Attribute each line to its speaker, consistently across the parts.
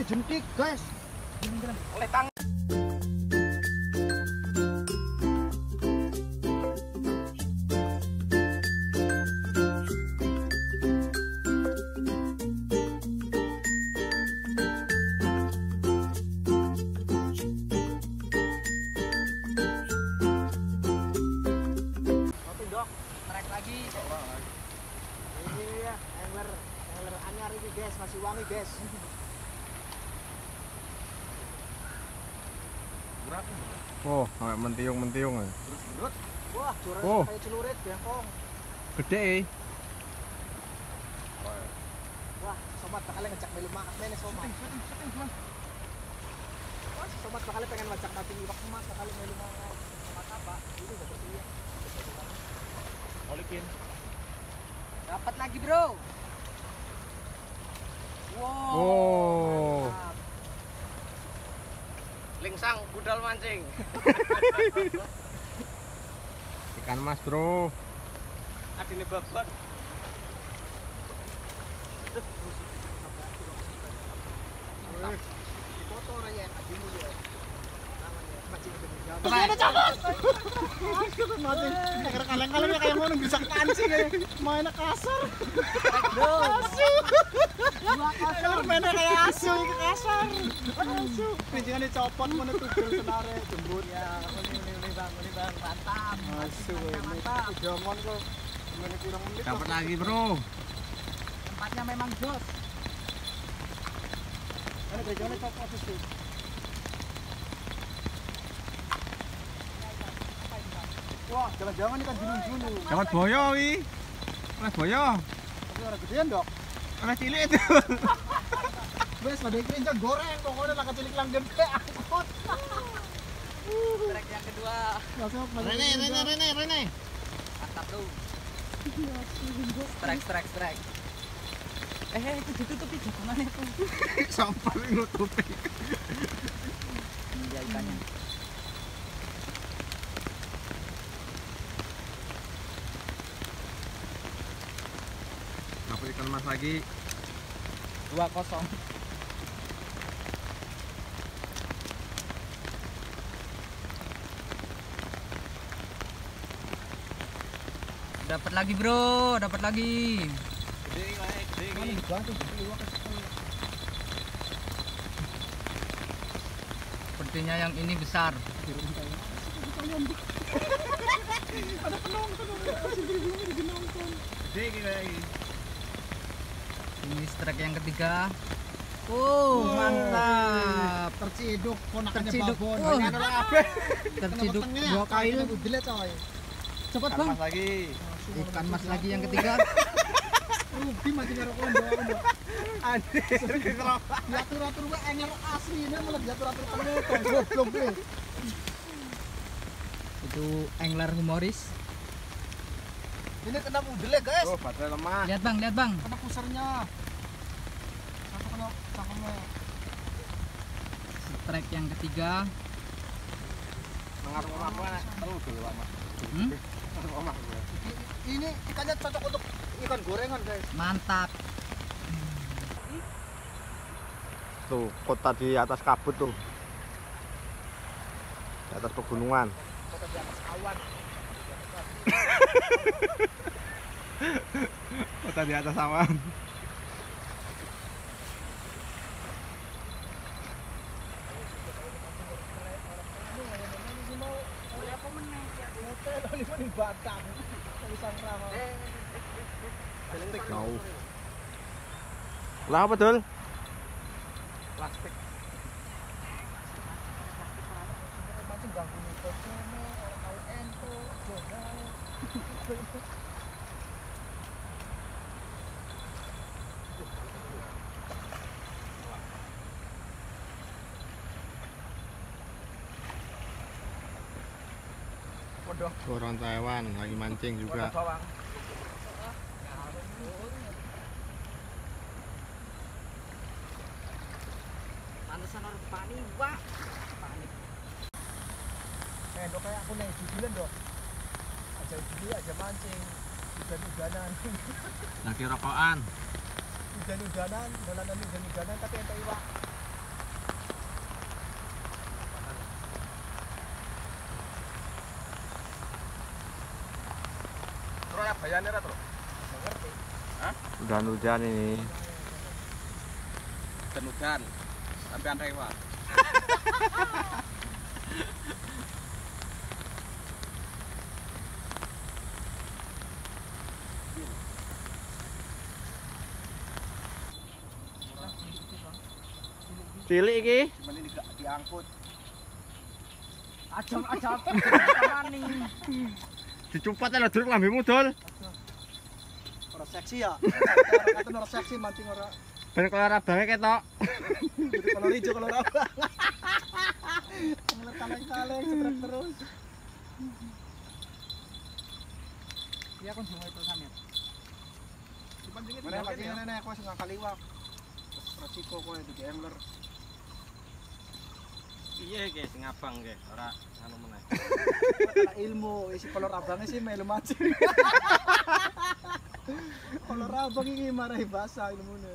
Speaker 1: jentik guys.
Speaker 2: Oleh tangan.
Speaker 1: Anyar ini guys, masih wangi guys.
Speaker 3: Oh, kayak mentiung-mentiung ya.
Speaker 1: Wah, curang
Speaker 3: Oh.
Speaker 1: kayak celurit bengkong.
Speaker 3: Gede.
Speaker 1: Wah, sobat bakal ngejak melu makan nih sobat. Wah, sobat bakal pengen ngajak nanti iwak emas bakal melu makan. Sobat apa? Ini udah bersiap.
Speaker 2: Olikin.
Speaker 1: Dapat lagi, Bro. Wow.
Speaker 3: Oh.
Speaker 1: Mantap.
Speaker 2: Lingsang budal mancing.
Speaker 3: Ikan mas, Bro.
Speaker 2: Adine babat.
Speaker 1: Foto ya, adine ya. Mancing bener.
Speaker 2: Ada
Speaker 1: copot. Mati. Kaleng-kaleng kayak ngono bisa pancing ya. Mainnya kasar. Bro. Asu. Kalau mainnya kayak asu, kasar. Asu. Pincingan dicopot mana tugel senare jembut ya. Ini bang, mantap. Asu. Mantap. Jangan kok. Gimana kurang menit.
Speaker 3: Dapat lagi, Bro.
Speaker 1: Tempatnya memang jos. Ada gejolak copot itu. Wah, jangan-jangan ini kan junung-junung.
Speaker 3: Dapat boyo wi. Mas boyo.
Speaker 1: Tapi orang gedean dok.
Speaker 3: Mas cilik itu.
Speaker 1: Wes pada ikan goreng pokoknya lah kecilik langgeng ke angkut.
Speaker 2: Trek yang kedua.
Speaker 3: Rene.
Speaker 2: Mantap, Bro. Strike. Itu ditutupi jagungannya tuh.
Speaker 3: Sampai nutupi.
Speaker 2: Iya ikannya.
Speaker 3: Dapat ikan mas lagi.
Speaker 2: 2-0. Dapat lagi, Bro. Dapat lagi. Gede. Sepertinya yang ini besar.
Speaker 1: Ada penonton, masih berbunyi di penonton.
Speaker 2: Ini strike yang ketiga. Oh, mantap.
Speaker 1: Terciduk, ponakannya
Speaker 2: Terciduk.
Speaker 1: babon.
Speaker 2: Oh.
Speaker 1: Ini adalah apa?
Speaker 2: Terciduk 2 kali.
Speaker 1: Udah coy.
Speaker 2: Cepat,
Speaker 3: Ikan
Speaker 2: Bang.
Speaker 3: mas lagi.
Speaker 2: Ikan mas lagi yang ketiga.
Speaker 1: Rugi mati karo kondo.
Speaker 3: Anjir,
Speaker 1: Diatur-atur wae anyar asli ini malah diatur-atur penonton. Goblok deh.
Speaker 2: Itu angler humoris.
Speaker 1: Ini kena udel ya guys.
Speaker 3: Oh, baterai lemah.
Speaker 2: Lihat, Bang.
Speaker 1: Kena pusernya. Satu kena cangkemnya.
Speaker 2: Strike yang ketiga.
Speaker 3: Mengarung omah gua. Oh, gede lama. Omah gua.
Speaker 1: Ini ikannya cocok untuk ikan gorengan guys.
Speaker 2: Mantap.
Speaker 3: Tuh, kota di atas kabut tuh. Di atas pegunungan.
Speaker 1: Kota di atas awan.
Speaker 3: Kota di atas awan. Jauh. Lah apa dul?
Speaker 2: Plastik.
Speaker 3: Orang Taiwan lagi mancing juga.
Speaker 2: Pantesan orang panik, Pak. Panik.
Speaker 1: Dok kayak aku nih jubilan dok. Aja judi aja mancing. Hujan-hujanan.
Speaker 3: Lagi rokokan.
Speaker 1: Hujan-hujanan, dolanan hujan-hujanan tapi ente iwak.
Speaker 3: Bayane ra, Tro.
Speaker 4: Hujan-hujan ini.
Speaker 3: Hujan. Sampean rewat.
Speaker 4: Cilik iki.
Speaker 3: Cuman ini gak diangkut.
Speaker 2: Ajam mani.
Speaker 4: Dicupat lho durung lambemu dol.
Speaker 1: Ora seksi ya. Kata ora seksi mancing ora.
Speaker 4: Ben kolor abange ketok.
Speaker 1: Jadi kolor hijau kolor abang. Ngeliat kaleng-kaleng setrek terus.
Speaker 2: Iya kon semua itu sampe.
Speaker 3: Dipancingnya
Speaker 1: Mana lagi nenek aku sing ngakal iwak. Resiko kowe di angler.
Speaker 3: Iya guys, ngabang guys, ora anu meneh.
Speaker 1: Kata ilmu isi kolor abangnya sih melu mancing. Kolor abang ini marahi bahasa ilmune.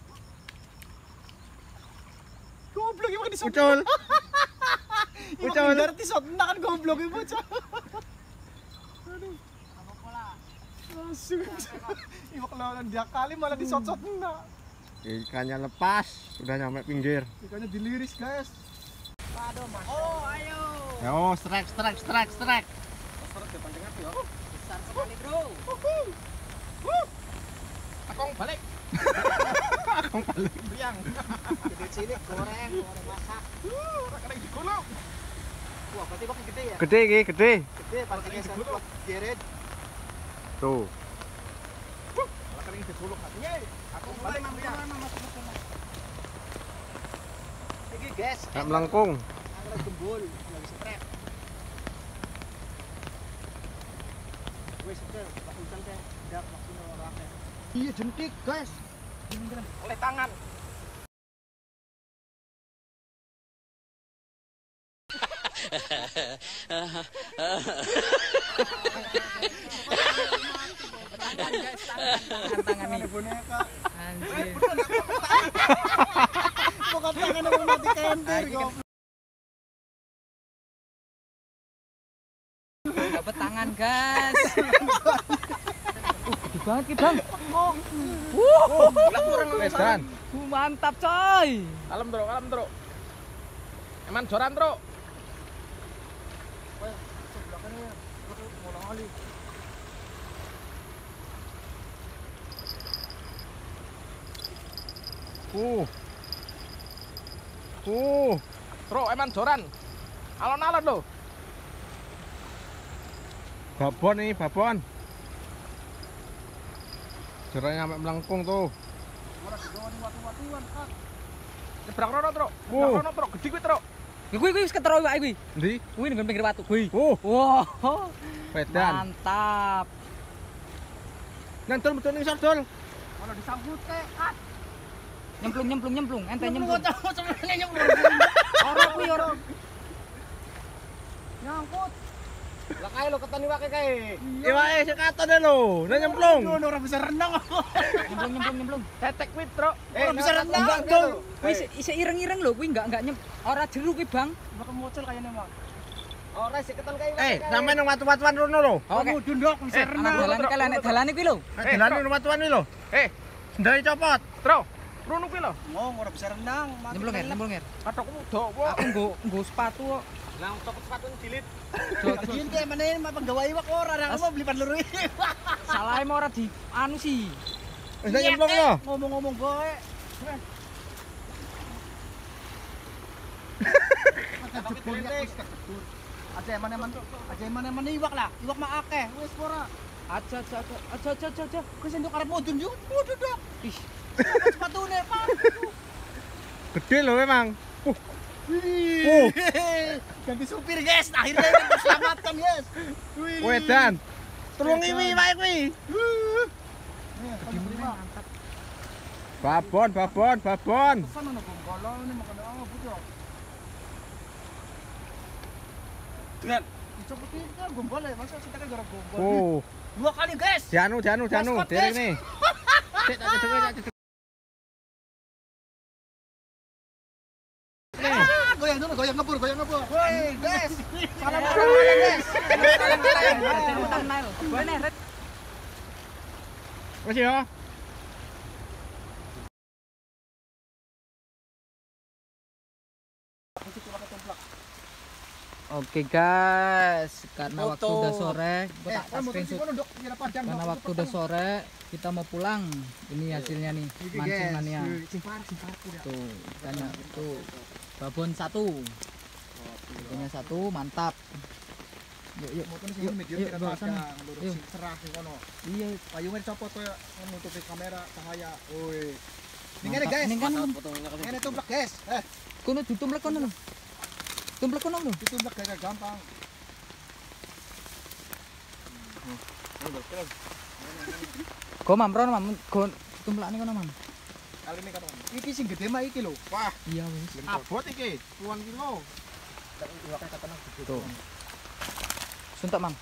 Speaker 1: Goblok iwak di
Speaker 4: Ucul.
Speaker 1: Ucul ngerti shot kan goblok ibu bocah. Aduh.
Speaker 2: Apa pola?
Speaker 1: Asu. Iwak lawan dia kali malah di shot enak.
Speaker 4: Ikannya lepas, udah nyampe pinggir.
Speaker 1: Ikannya diliris, guys.
Speaker 2: Aduh, Mas. Oh, ayo.
Speaker 4: Yo, strike.
Speaker 3: Terus dipancing api yo.
Speaker 2: Besar sekali, Bro.
Speaker 3: Akong balik. Biang.
Speaker 2: Gede cilik goreng masak.
Speaker 3: Ora kena digulung.
Speaker 2: Wah, berarti kok gede ya?
Speaker 4: Gede iki, gede.
Speaker 1: Gede pancingnya sempet geret.
Speaker 4: Tuh.
Speaker 3: Ora kena digulung hatinya. Akong balik biang.
Speaker 2: Iki, guys.
Speaker 4: Kayak melengkung.
Speaker 2: Angler gembul, lagi strap. Wes, Pak Ucang teh ndak maksimal ora akeh.
Speaker 1: Iya jentik, guys.
Speaker 3: Oleh tangan.
Speaker 2: Tangan nih.
Speaker 1: Boneka.
Speaker 2: Anjir.
Speaker 1: Bukan tangan yang mati kenter, goblok.
Speaker 2: Dapat tangan, guys. Gede banget, Ki, Bang.
Speaker 4: Medan.
Speaker 2: Mantap, coy.
Speaker 3: Kalem, Tro. Eman joran, Tro. Tro, eman joran. Alon-alon lho.
Speaker 4: Babon nih, babon. Jeranya sampai melengkung tuh.
Speaker 3: Nyebrang rono, Tro.
Speaker 4: Nyebrang rono,
Speaker 3: Tro. Gede kuwi, Tro.
Speaker 2: Kuwi wis ketero iwak kuwi.
Speaker 4: Ndi?
Speaker 2: Kuwi nang pinggir watu kuwi.
Speaker 4: Wah,
Speaker 2: Wah.
Speaker 4: medan.
Speaker 2: Mantap.
Speaker 4: Nang dol metu ning sor dol.
Speaker 1: Kalau disambut teh,
Speaker 2: Nyemplung, ente nyemplung.
Speaker 1: nyemplung.
Speaker 2: Ora kuwi ora.
Speaker 1: Nyangkut.
Speaker 3: Lah kae lho ketani wae kae.
Speaker 4: Iwake sing katon lho, nang nyemplung.
Speaker 1: Aduh, orang bisa renang.
Speaker 2: Nyemplung.
Speaker 3: Tetek kuwi, Tro.
Speaker 1: Orang bisa renang.
Speaker 4: Enggak dol.
Speaker 2: Kuwi isih ireng-ireng lho, kuwi enggak ora jeru kuwi, Bang.
Speaker 1: Bakal mocel kayaknya, Mak.
Speaker 3: Ora sik keton kae.
Speaker 4: Sampe nang watu-watuan rono lho.
Speaker 2: Oke.
Speaker 1: Mudun dok, bisa
Speaker 2: Anak
Speaker 1: renang.
Speaker 2: dalane kali anak dalane kuwi lho.
Speaker 4: Dalan nang watuan iki lho. Sendal copot.
Speaker 3: Tro. Rono kuwi lho.
Speaker 1: Ngomong orang bisa renang.
Speaker 2: Nyemplung nger.
Speaker 3: Kathokmu dawa.
Speaker 2: Aku nggo sepatu kok.
Speaker 3: Lah copot sepatu dilit.
Speaker 1: Kajian kayak mana ini, penggawa iwak orang mau beli peluru iwak.
Speaker 2: Salahe mau ora di anu sih.
Speaker 4: Wis nyemplung lho.
Speaker 1: Ngomong-ngomong gue. Aja mana iwak lah, iwak mah akeh, wis ora.
Speaker 2: Aja.
Speaker 1: Kau sendok arep mudun yo, mudun dok.
Speaker 2: Ih,
Speaker 1: Sepatune, Pak.
Speaker 4: Gede lho memang.
Speaker 1: Ganti supir, guys. Akhirnya kita diselamatkan, guys.
Speaker 4: Wedan. Tulung iwi wae kuwi.
Speaker 2: mantap.
Speaker 4: Babon.
Speaker 1: Sana no golong ini makan apa tuh?
Speaker 3: Dengan
Speaker 1: Dicopot itu gombol ya, masa kita kan gara gombol.
Speaker 4: Oh,
Speaker 1: 2 kali, guys.
Speaker 4: janu.
Speaker 1: Maskot,
Speaker 4: Dereng
Speaker 1: guys.
Speaker 4: nih. Cek tak cedek.
Speaker 1: Goyang dulu, goyang ngebur. Woi, guys. Salam
Speaker 2: Kalian, guys. Kalian. Utang nail. Boleh red.
Speaker 4: Masih ya. Oke guys, karena waktu udah sore, karena waktu udah sore, kita mau pulang. Ini hasilnya nih, mancing mania. Tuh, ikannya tuh, babon 1, ikannya 1, mantap. Yuk, bawa sana. Yuk. Iya,
Speaker 3: Payungnya dicopot tuh menutupi kamera cahaya. Woi.
Speaker 4: Mantap. Ini kan,
Speaker 3: Ini tumplek guys.
Speaker 4: kono ditumplek kono lho. Tumplek kono lho.
Speaker 3: Ditumplek kayak gampang.
Speaker 4: Go mam, rono mam, go tumplakne kono mam.
Speaker 3: Kali ini kan. Iki sing gede mah iki lho. Wah,
Speaker 4: Iya wis.
Speaker 3: abot iki. Puluhan kilo.
Speaker 4: Tuh. Suntuk mam.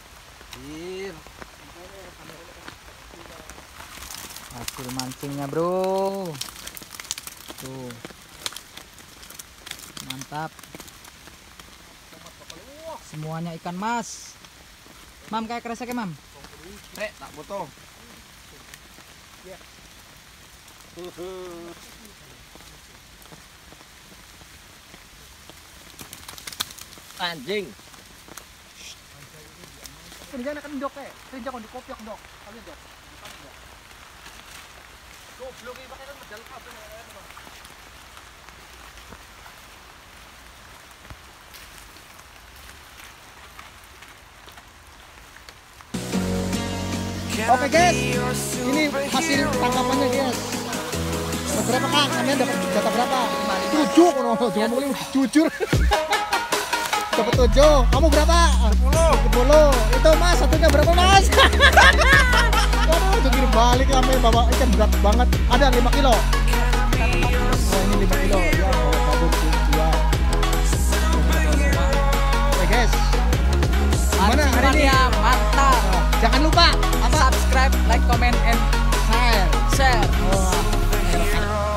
Speaker 4: Hasil mancingnya bro. Tuh. Mantap. Semuanya ikan mas. Mam kayak kresek mam.
Speaker 3: Rek, tak foto.
Speaker 2: Anjing.
Speaker 3: Ini jangan kan dok Ini jangan dikopiak dok. Kalian dok. Goblok iki pakai medal kabeh. Oke guys, ini hasil tangkapannya guys. Berapa kang? Kalian dapat jatah berapa? 7 kono, jangan boleh jujur. Dapat 7. Kamu berapa? 10. Itu mas, satunya berapa mas? Waduh, itu kirim balik kami bawa ikan berat banget. Ada 5 kilo. Oh ini 5 kilo. Ya, bawa kabur 2. Oke guys. Gimana hari ini?
Speaker 4: Mantap.
Speaker 3: Jangan lupa
Speaker 4: Subscribe, like, comment, and
Speaker 3: share.
Speaker 4: share.
Speaker 3: Oh,